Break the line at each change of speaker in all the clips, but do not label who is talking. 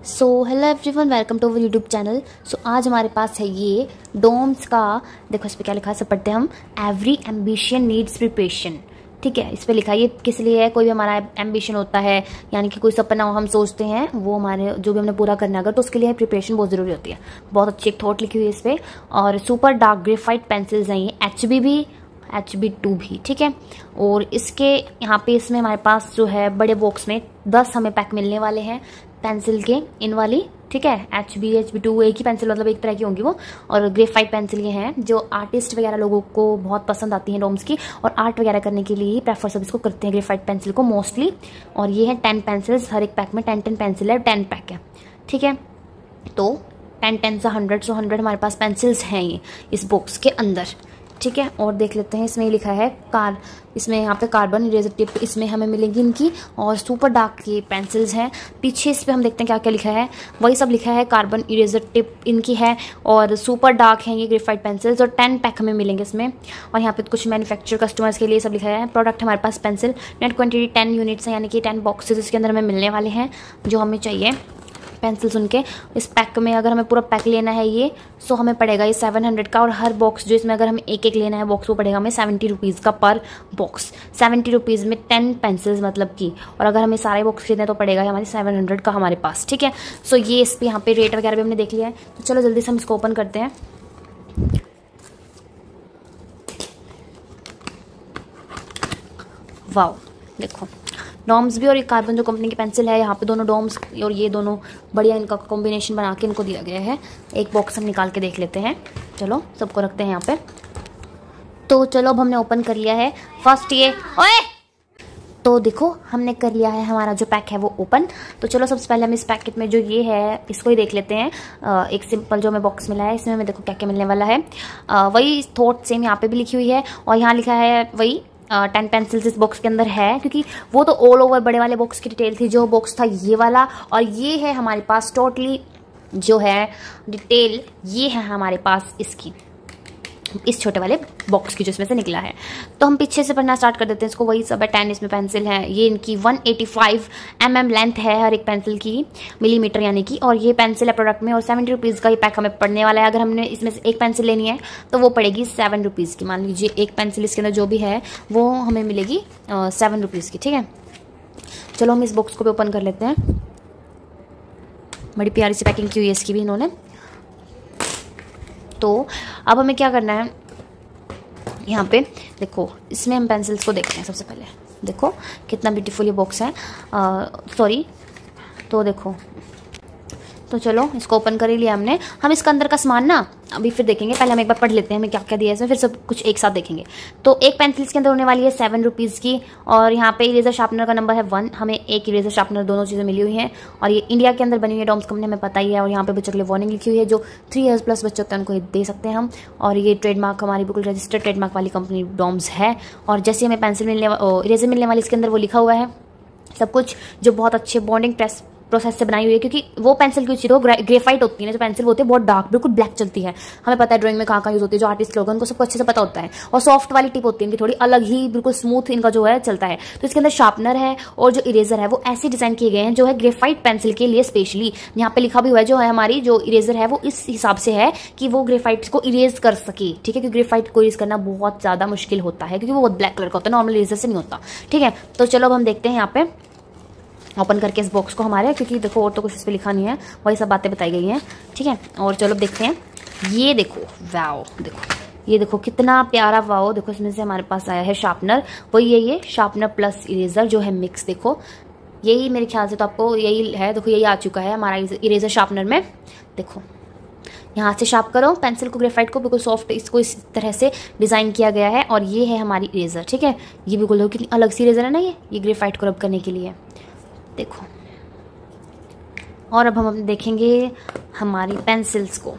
So hello everyone, welcome to our YouTube channel. So आज हमारे पास है ये डोम्स का, देखो इस पर क्या लिखा है, सब पढ़ते हैं हम। Every ambition needs preparation. ठीक है, इस पर लिखा है ये किस लिए है। कोई भी हमारा एम्बिशन होता है, यानी कि कोई सपना हम सोचते हैं, वो हमारे जो भी हमने पूरा करना है अगर, तो उसके लिए प्रिपरेशन बहुत जरूरी होती है। बहुत अच्छी एक थॉट लिखी हुई है इस पर। और सुपर डार्क ग्रेफाइट पेंसिल्स हैं ये, HB2 भी। ठीक है, और इसके यहाँ पे इसमें हमारे पास जो है बड़े बॉक्स में 10 हमें पैक मिलने वाले हैं पेंसिल के, इन वाली। ठीक है, HB2 एक ही पेंसिल, मतलब एक तरह की होंगी वो। और ग्रेफाइट पेंसिल ये हैं जो आर्टिस्ट वगैरह लोगों को बहुत पसंद आती हैं डोम्स की, और आर्ट वगैरह करने के लिए ही प्रेफर सब इसको करते हैं, ग्रेफाइट पेंसिल को मोस्टली। और ये है 10 पेंसिल्स, हर एक पैक में 10 पेंसिल है, 10 पैक है। ठीक है, तो 10 से 100 हमारे पास पेंसिल्स हैं ये इस बॉक्स के अंदर। ठीक है, और देख लेते हैं इसमें लिखा है इसमें यहाँ पे कार्बन इरेजर टिप इसमें हमें मिलेगी इनकी, और सुपर डार्क की पेंसिल्स हैं। पीछे इस पे हम देखते हैं क्या क्या लिखा है, वही सब लिखा है। कार्बन इरेजर टिप इनकी है, और सुपर डार्क है ये ग्रेफाइट पेंसिल्स, और 10 पैक हमें मिलेंगे इसमें। और यहाँ पे कुछ मैन्युफैक्चर कस्टमर्स के लिए सब लिखा है। प्रोडक्ट हमारे पास पेंसिल, नेट क्वान्टिटी 10 यूनिट्स है, यानी कि 10 बॉक्सेज इसके अंदर हमें मिलने वाले हैं जो हमें चाहिए पेंसिल्स उनके। इस पैक में अगर हमें पूरा पैक लेना है ये, सो हमें पड़ेगा ये 700 का। और हर बॉक्स जो इसमें अगर हमें एक एक लेना है बॉक्स, वो पड़ेगा हमें 70 रुपीज़ का पर बॉक्स। 70 रुपीज़ में 10 पेंसिल्स मतलब की। और अगर हमें सारे बॉक्स खरीदना है तो पड़ेगा हमारी 700 का हमारे पास। ठीक है, सो ये इस पर यहाँ पे रेट वगैरह भी हमने देख लिया है। तो चलो जल्दी से हम इसको ओपन करते हैं। वाओ, देखो डॉम्स भी और एक कार्बन जो कंपनी की पेंसिल है, यहाँ पे दोनों डॉम्स और ये दोनों बढ़िया इनका कॉम्बिनेशन बना के इनको दिया गया है। एक बॉक्स हम निकाल के देख लेते हैं। चलो सबको रखते हैं यहाँ पे। तो चलो अब हमने ओपन कर लिया है फर्स्ट ये। ओए, तो देखो हमने कर लिया है हमारा जो पैक है वो ओपन। तो चलो सबसे पहले हम इस पैकेट में जो ये है इसको ही देख लेते हैं। एक सिंपल जो हमें बॉक्स मिला है, इसमें हमें देखो क्या क्या मिलने वाला है। वही थॉट सेम यहाँ पे भी लिखी हुई है, और यहाँ लिखा है वही 10 पेंसिल्स इस बॉक्स के अंदर है, क्योंकि वो तो ऑल ओवर बड़े वाले बॉक्स की डिटेल थी। जो बॉक्स था ये वाला, और ये है हमारे पास टोटली जो है डिटेल, ये है हमारे पास इसकी, इस छोटे वाले बॉक्स की जो इसमें से निकला है। तो हम पीछे से पढ़ना स्टार्ट कर देते हैं इसको। वही सब है, 10 इसमें पेंसिल है। ये इनकी 185 mm लेंथ है हर एक पेंसिल की, मिलीमीटर यानी कि। और ये पेंसिल है प्रोडक्ट में, और 70 रुपीज़ का ये पैक हमें पड़ने वाला है। अगर हमने इसमें से एक पेंसिल लेनी है तो वो पड़ेगी 7 रुपीज़ की। मान लीजिए एक पेंसिल इसके अंदर जो भी है वो हमें मिलेगी 7 रुपीज़ की। ठीक है, चलो हम इस बॉक्स को भी ओपन कर लेते हैं। बड़ी प्यारी सी पैकिंग की हुई है इसकी भी इन्होंने। तो अब हमें क्या करना है, यहाँ पे देखो इसमें हम पेंसिल्स को देखते हैं सबसे पहले। देखो कितना ब्यूटीफुल ये बॉक्स है। सॉरी, तो देखो, तो चलो इसको ओपन कर ही लिया हमने। हम इसका अंदर का सामान ना अभी फिर देखेंगे, पहले हम एक बार पढ़ लेते हैं हमें क्या क्या दिया है इसमें, फिर सब कुछ एक साथ देखेंगे। तो एक पेंसिल के अंदर होने वाली है 7 रुपीज़ की। और यहाँ पे इरेजर शार्पनर का नंबर है 1, हमें एक इरेजर शार्पनर, दोनों चीज़ें मिली हुई हैं। और ये इंडिया के अंदर बनी हुई है, डॉम्स कंपनी हमें पता ही है। और यहाँ पे बच्चों के लिए वार्निंग लिखी हुई है, जो 3 ईयर्स प्लस बच्चे होते हैं उनको ये दे सकते हैं हम। और ये ट्रेडमार्क हमारी बिल्कुल रजिस्टर्ड ट्रेडमार्क वाली कंपनी डॉम्स है। और जैसे हमें पेंसिल इरेजर मिलने वाली, इसके अंदर वो लिखा हुआ है सब कुछ, जो बहुत अच्छे बॉन्डिंग प्रोसेस से बनाई हुई है। क्योंकि वो पेंसिल की चीज़ ग्रेफाइट होती है ना, जो पेंसिल होती है बहुत डार्क, बिल्कुल ब्लैक चलती है। हमें पता है ड्राइंग में कहाँ कहाँ यूज होती है, जो आर्टिस्ट लोग हैं उनको सबको अच्छे से पता होता है। और सॉफ्ट वाली टिप होती है इनकी, थोड़ी अलग ही, बिल्कुल स्मूथ इनका जो है चलता है। तो इसके अंदर शार्पनर है, और जो इरेजर है वो ऐसे डिजाइन किए गए हैं जो है ग्रेफाइट पेंसिल के लिए स्पेशली। यहाँ पे लिखा भी हुआ है जो है हमारी जो इरेजर है वो इस हिसाब से है कि वो ग्रेफाइट को इरेज कर सके। ठीक है, क्योंकि ग्रेफाइट को इरेज करना बहुत ज्यादा मुश्किल होता है, क्योंकि वो बहुत ब्लैक कलर का होता है, नॉर्मल इरेजर से नहीं होता। ठीक है, तो चलो अब हम देखते हैं यहाँ पे ओपन करके इस बॉक्स को हमारे, क्योंकि देखो और तो कुछ इस पर लिखा नहीं है, वही सब बातें बताई गई हैं। ठीक है, और चलो देखते हैं। ये देखो, वाओ, देखो ये देखो कितना प्यारा, वाओ। देखो इसमें से हमारे पास आया है शार्पनर, वही ये शार्पनर प्लस इरेजर जो है मिक्स। देखो यही मेरे ख्याल से तो आपको यही है, देखो यही आ चुका है हमारा इरेजर शार्पनर में। देखो यहाँ से शार्प करो पेंसिल को, ग्रेफाइट को, बिल्कुल सॉफ्ट इसको इस तरह से डिज़ाइन किया गया है। और ये है हमारी इरेजर। ठीक है, ये बिल्कुल देखो कितनी अलग सी इरेजर है ना, ये ग्रेफाइट को रब करने के लिए। देखो, और अब हम देखेंगे हमारी पेंसिल्स को।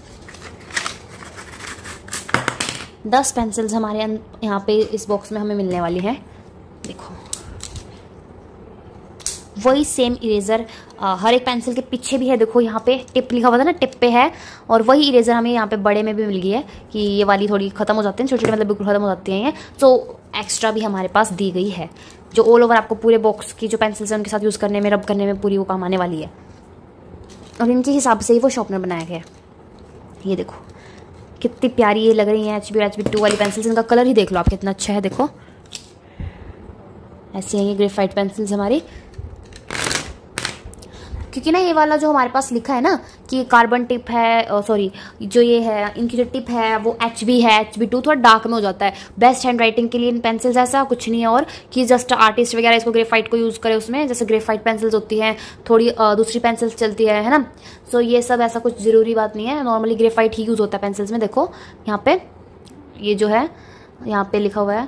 10 पेंसिल्स हमारे यहाँ पे इस बॉक्स में हमें मिलने वाली हैं। देखो वही सेम इरेजर हर एक पेंसिल के पीछे भी है। देखो यहाँ पे टिप लिखा हुआ था ना, टिप पे है। और वही इरेजर हमें यहाँ पे बड़े में भी मिल गई है, कि ये वाली थोड़ी खत्म हो जाती है, छोटी छोटी मतलब बिल्कुल खत्म हो जाती हैं ये, तो एक्स्ट्रा भी हमारे पास दी गई है, जो ऑल ओवर आपको पूरे बॉक्स की जो पेंसिल्स है उनके साथ यूज़ करने में, रब करने में पूरी वो काम आने वाली है। और इनके हिसाब से ही वो शॉर्पनर बनाया गया है। ये देखो कितनी प्यारी ये लग रही है HB2 वाली पेंसिल्स। इनका कलर ही देख लो आप कितना अच्छा है। देखो ऐसी है ये ग्रेफाइट पेंसिल्स हमारी। क्योंकि ना ये वाला जो हमारे पास लिखा है ना कि कार्बन टिप है, सॉरी जो ये है इनकी जो टिप है वो HB है, HB2 थोड़ा डार्क में हो जाता है। बेस्ट हैंड राइटिंग के लिए इन पेंसिल्स ऐसा कुछ नहीं है, और कि जस्ट आर्टिस्ट वगैरह इसको ग्रेफाइट को यूज़ करे उसमें, जैसे ग्रेफाइट पेंसिल्स होती हैं थोड़ी दूसरी पेंसिल्स चलती है ना। सो ये सब ऐसा कुछ ज़रूरी बात नहीं है, नॉर्मली ग्रेफाइट ही यूज़ होता है पेंसिल्स में। देखो यहाँ पे ये जो है यहाँ पे लिखा हुआ है,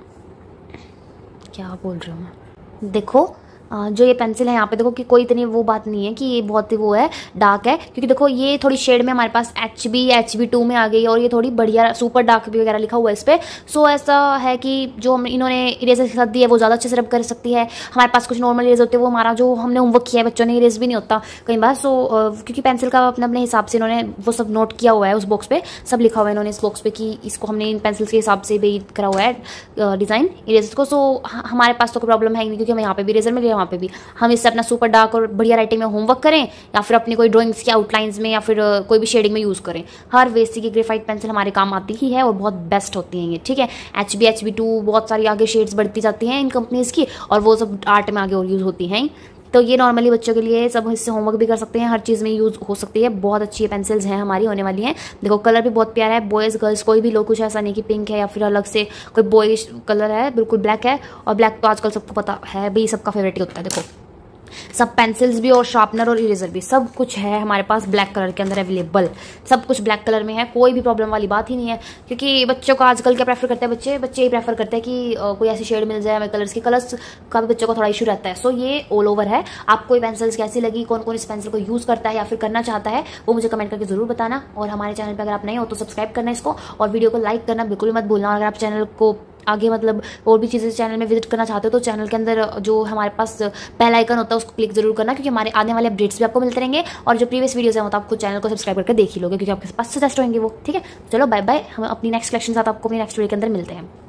क्या बोल रही हूँ मैं, देखो जो ये पेंसिल है यहाँ पे देखो कि कोई इतनी वो बात नहीं है कि ये बहुत ही वो है डार्क है, क्योंकि देखो ये थोड़ी शेड में हमारे पास HB2 में आ गई है, और ये थोड़ी बढ़िया सुपर डार्क भी वगैरह लिखा हुआ है इस पर। सो ऐसा है कि जो हम इन्होंने इरेजर के साथ दी है वो ज़्यादा अच्छे से रब कर सकती है। हमारे पास कुछ नॉर्मल इरेज होते हैं, वो हमारा जो हमने होमवर्क किया है बच्चों ने इरेज भी नहीं होता कई बार। सो क्योंकि पेंसिल का अपने अपने हिसाब से इन्होंने वो सब नोट किया हुआ है, उस बॉक्स पे सब लिखा हुआ है इन्होंने इस बॉक्स पे कि इसको हमने इन पेंसिल्स के हिसाब से भी करा हुआ है डिज़ाइन इरेजर को। सो हमारे पास तो कोई प्रॉब्लम है ही नहीं, क्योंकि हमें यहाँ पे भी इरेजर मिल गया, वहाँ पे भी हम इससे अपना सुपर डार्क और बढ़िया राइटिंग में होमवर्क करें, या फिर अपनी कोई ड्राइंग्स की आउटलाइंस में, या फिर कोई भी शेडिंग में यूज़ करें। हर वे से की ग्रेफाइट पेंसिल हमारे काम आती ही है और बहुत बेस्ट होती हैं ये, ठीक है। HB2 बहुत सारी आगे शेड्स बढ़ती जाती हैं इन कंपनीज़ की, और वो सब आर्ट में आगे और यूज़ होती हैं। तो ये नॉर्मली बच्चों के लिए सब इससे होमवर्क भी कर सकते हैं, हर चीज़ में यूज़ हो सकती है। बहुत अच्छी ये पेंसिल्स हैं हमारी होने वाली हैं। देखो कलर भी बहुत प्यारा है, बॉयज़ गर्ल्स कोई भी लोग, कुछ ऐसा नहीं कि पिंक है या फिर अलग से कोई बॉयज कलर है, बिल्कुल ब्लैक है। और ब्लैक तो आजकल सबको पता है भाई, सबका फेवरेट ही होता है। देखो सब पेंसिल्स भी और शार्पनर और इरेजर भी सब कुछ है हमारे पास ब्लैक कलर के अंदर अवेलेबल। सब कुछ ब्लैक कलर में है, कोई भी प्रॉब्लम वाली बात ही नहीं है। क्योंकि बच्चों को आजकल क्या प्रेफर करते हैं, बच्चे ही प्रेफर करते हैं कि कोई ऐसी शेड मिल जाए हमें कलर्स की। कलर्स का भी बच्चों को थोड़ा इशू रहता है। सो ये ऑल ओवर है। आपको ये पेंसिल्स कैसी लगी, कौन कौन इस पेंसिल को यूज़ करता है या फिर करना चाहता है, वो मुझे कमेंट करके जरूर बताना। और हमारे चैनल पर अगर आप नए हो तो सब्सक्राइब करना इसको, और वीडियो को लाइक करना बिल्कुल मत भूलना। और अगर आप चैनल को आगे मतलब और भी चीज़ें चैनल में विजिट करना चाहते हो तो चैनल के अंदर जो हमारे पास पहला आइकन होता है उसको क्लिक जरूर करना, क्योंकि हमारे आने वाले अपडेट्स भी आपको मिलते रहेंगे। और जो प्रीवियस वीडियोस हैं वो तो आपको चैनल को सब्सक्राइब करके देख ही लोगे, क्योंकि आपके पास सजेस्ट होंगे वो, ठीक है। चलो बाय बाय, हम अपनी नेक्स्ट कलेक्शन के साथ आपको अपनी नेक्स्ट वीडियो के अंदर मिलते हैं।